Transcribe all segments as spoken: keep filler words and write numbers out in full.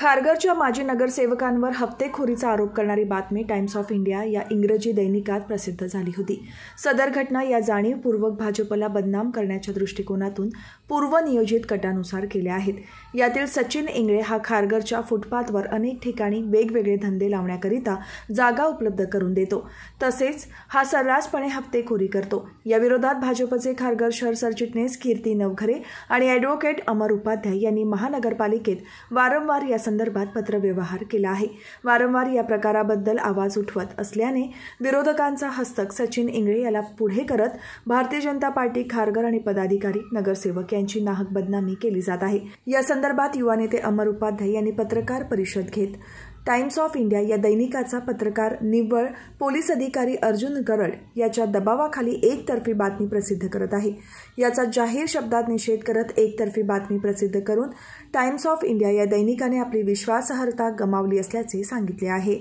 खारघरच्या माजी नगरसेवकांवर हफ्तेखोरीचा आरोप करणारी बातमी टाइम्स ऑफ इंडिया या इंग्रजी दैनिकात प्रसिद्ध झाली होती। सदर घटना या जाणीवपूर्वक भाजपला बदनाम करण्याच्या दृष्टिकोनातून पूर्वनियोजित कटानुसार केल्या आहेत। यातील सचिन इंगळे हा खारघरच्या फुटपाथवर अनेक ठिकाणी वेगवेगळे धंदे लावण्याकरिता जागा उपलब्ध करून देतो, तसेच हा सर्रासपणे हफ्तेखोरी करतो। या विरोधात भाजपचे खारघर शहर सरचिटणीस कीर्ती नवघरे आणि ॲडव्होकेट अमर उपाध्याय यांनी महानगरपालिकेत वारंवार या संदर्भात पत्रव्यवहार केला आहे। वारंवार या प्रकाराबद्दल आवाज उठवत असल्याने विरोधकांचा हस्तक सचिन इंगळे याला पुढे करत भारतीय जनता पार्टी खारघर आणि पदाधिकारी नगरसेवक यांची नाहक बदनामी केली जात आहे। या संदर्भात युवा नेते अमर उपाध्याय यांनी पत्रकार परिषद घेत टाइम्स ऑफ इंडिया या दैनिकाचा पत्रकार निव्वळ पोलीस अधिकारी अर्जुन गरड याच्या दबावाखाली एकतर्फी बातमी प्रसिद्ध करत आहे। याचा जाहीर शब्दात निषेध करत एकतर्फी बातमी प्रसिद्ध करून टाइम्स ऑफ इंडिया या दैनिकाने आपली विश्वासार्हता गमावली असल्याचे सांगितले आहे।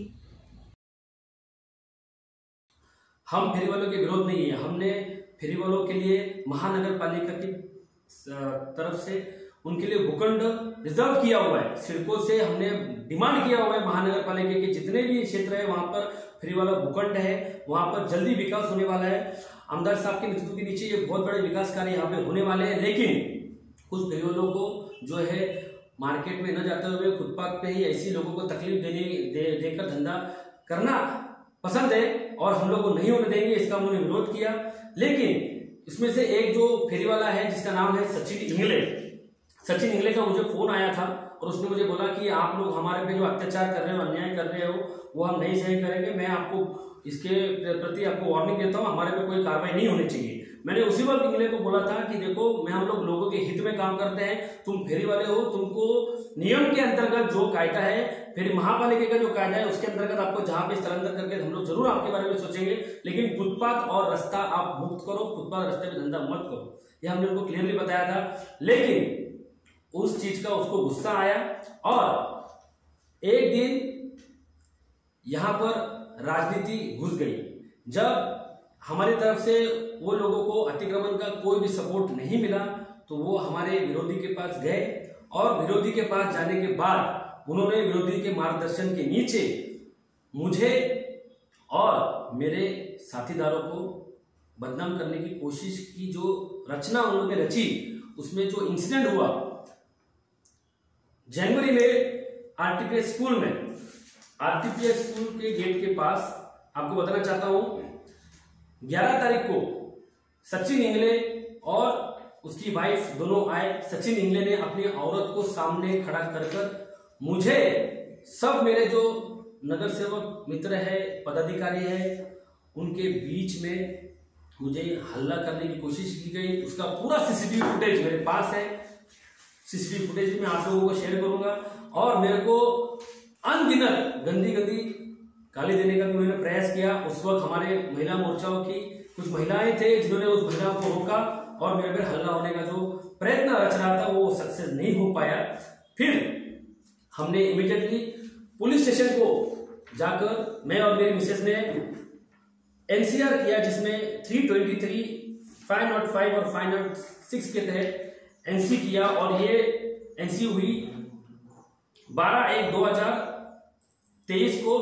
हम फेरी वालों के विरोध नहीं है। हमने फेरी वालों के लिए महानगर पालिका की तरफ से उनके लिए भूखंड रिजर्व किया हुआ है। सिडको से हमने डिमांड किया हुआ है महानगर पालिका के जितने भी क्षेत्र है वहां पर फ्री वाला भूखंड है, वहां पर जल्दी विकास होने वाला है। आमदार साहब के नेतृत्व के नीचे ये बहुत बड़े विकास कार्य यहाँ पे होने वाले हैं। लेकिन कुछ फ्री वालों को जो है मार्केट में न जाते हुए फुटपाथ पे ही ऐसी लोगों को तकलीफ देने दे, देकर धंधा करना पसंद है और हम लोग को नहीं होने देंगे। इसका उन्होंने विरोध किया। लेकिन इसमें से एक जो फेरी वाला है जिसका नाम है सचिन इंगले, सचिन इंगले का मुझे फोन आया था और उसने मुझे बोला कि आप लोग हमारे पे जो अत्याचार कर रहे हो, अन्याय कर रहे हो, वो हम नहीं सहन करेंगे। मैं आपको इसके प्रति आपको वार्निंग देता हूँ, हमारे पे कोई कार्रवाई नहीं होनी चाहिए। मैंने उसी वक्त इंगले को बोला था कि देखो, मैं हम लोग लोगों के हित में काम करते हैं, तुम फेरी वाले हो, तुमको नियम के अंतर्गत जो कायदा है, फिर महापालिका का जो कायदा है उसके अंतर्गत आपको जहां पे स्थलांतर करके हम लोग जरूर आपके बारे में सोचेंगे। लेकिन फुटपाथ और रास्ता आप मुक्त करो, फुटपाथ रास्ते में धंधा मत करो, ये हमने उनको क्लियरली बताया था। लेकिन उस चीज का उसको गुस्सा आया और एक दिन यहां पर राजनीति घुस गई। जब हमारी तरफ से वो लोगों को अतिक्रमण का कोई भी सपोर्ट नहीं मिला तो वो हमारे विरोधी के पास गए और विरोधी के पास जाने के बाद उन्होंने विरोधी के मार्गदर्शन के नीचे मुझे और मेरे साथीदारों को बदनाम करने की कोशिश की। जो रचना उन्होंने रची, उसमें जो इंसिडेंट हुआ जनवरी में आरटीपीएस स्कूल में, आरटीपीएस स्कूल के गेट के पास, आपको बताना चाहता हूं, ग्यारह तारीख को सचिन इंगले और उसकी वाइफ दोनों आए। सचिन इंगले ने अपनी औरत को सामने खड़ा कर कर मुझे, सब मेरे जो नगर सेवक मित्र है, पदाधिकारी है, उनके बीच में मुझे हल्ला करने की कोशिश की गई। उसका पूरा सीसीटीवी फुटेज मेरे पास है। सीसीटीवी फुटेज में आप लोगों को शेयर करूंगा। और मेरे को अनगिनत गंदी गंदी गाली देने का भी उन्होंने प्रयास किया। उस वक्त हमारे महिला मोर्चाओं की कुछ महिलाएं थे जिन्होंने उस महिला को रोका और मेरे पे हल्ला होने का जो प्रयत्न रच रहा था वो सक्सेस नहीं हो पाया। फिर हमने इमीडिएटली पुलिस स्टेशन को जाकर मैं और मेरी मिसेस ने एनसीआर किया, जिसमें तीन सौ तेईस, पाँच सौ पाँच और पाँच सौ छह के तहत एनसी किया। और ये एनसी हुई बारह एक दो हजार तेईस को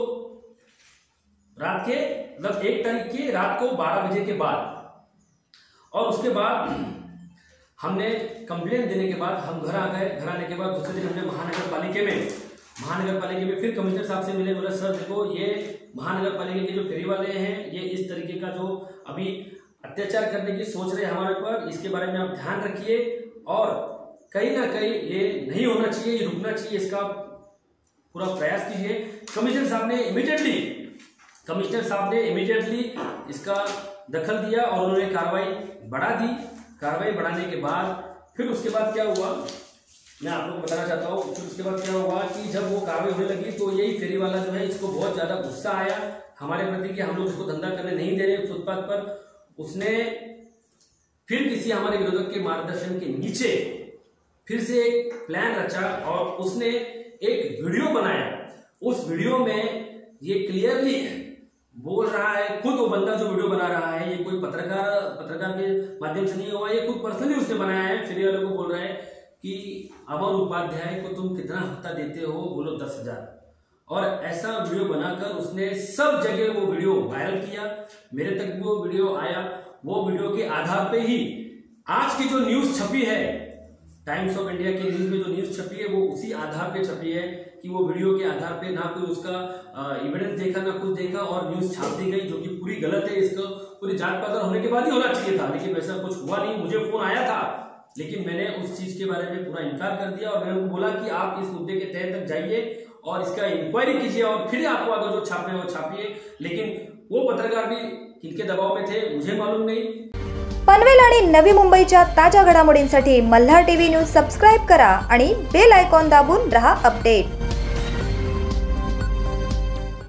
रात के मतलब एक तारीख की रात को बारह बजे के बाद। और उसके बाद हमने कंप्लेंट देने के बाद हम घर आ गए। घर आने के बाद दूसरे दिन हमने महानगर पालिका में महानगर पालिका में फिर कमिश्नर साहब से मिले। बोले सर देखो, ये महानगर पालिका के जो फेरी वाले हैं, ये इस तरीके का जो अभी अत्याचार करने की सोच रहे हैं हमारे ऊपर, इसके बारे में आप ध्यान रखिए और कहीं ना कहीं ये नहीं होना चाहिए, ये रुकना चाहिए, इसका पूरा प्रयास कीजिए। कमिश्नर साहब ने इमीडिएटली कमिश्नर साहब ने इमीडिएटली इसका दखल दिया और उन्होंने कार्रवाई बढ़ा दी। कार्रवाई बढ़ाने के बाद फिर उसके बाद क्या हुआ मैं आप लोगों को बताना चाहता हूँ। फिर उसके बाद क्या हुआ कि जब वो कार्रवाई होने लगी तो यही फेरी वाला जो है, इसको बहुत ज्यादा गुस्सा आया हमारे प्रति कि हम लोग इसको धंधा करने नहीं दे रहे फुटपाथ पर। उसने फिर किसी हमारे विरोधक के मार्गदर्शन के नीचे फिर से एक प्लान रचा और उसने एक वीडियो बनाया। उस वीडियो में ये क्लियरली बोल रहा है, खुद वो बंदा जो वीडियो बना रहा है, ये कोई पत्रकार पत्रकार के माध्यम से नहीं हुआ, ये खुद पर्सनली उसने बनाया है। फेरी वालों को बोल रहा है कि अमर उपाध्याय को तुम कितना हफ्ता देते हो, बोलो दस हजार। और ऐसा वीडियो बनाकर उसने सब जगह वो वीडियो वायरल किया, मेरे तक भी वो वीडियो आया। वो वीडियो के आधार पे ही आज की जो न्यूज छपी है, टाइम्स ऑफ इंडिया की न्यूज में जो न्यूज छपी है वो उसी आधार पे छपी है कि वो वीडियो के आधार पे ना कोई उसका एविडेंस देखा ना कुछ देखा और न्यूज छाप दी गई, जो कि पूरी गलत है। इसको पूरी जांच पड़ताल होने के बाद ही होना चाहिए था, लेकिन वैसा कुछ हुआ नहीं। मुझे फोन आया था लेकिन मैंने उस चीज के बारे में पूरा इनकार कर दिया और मैंने उनको बोला कि आप इस मुद्दे के तह तक जाइए और इसका इंक्वायरी कीजिए और फिर आपको अगर जो छापना है वो छापिए। लेकिन वो पत्रकार भी किनके दबाव में थे मुझे मालूम नहीं। पनवेल आणि नवी मुंबईच्या ताज्या घडामोडींसाठी मल्हार टीव्ही न्यूज सबस्क्राइब करा आणि बेल आयकॉन दाबून रहा अपडेट।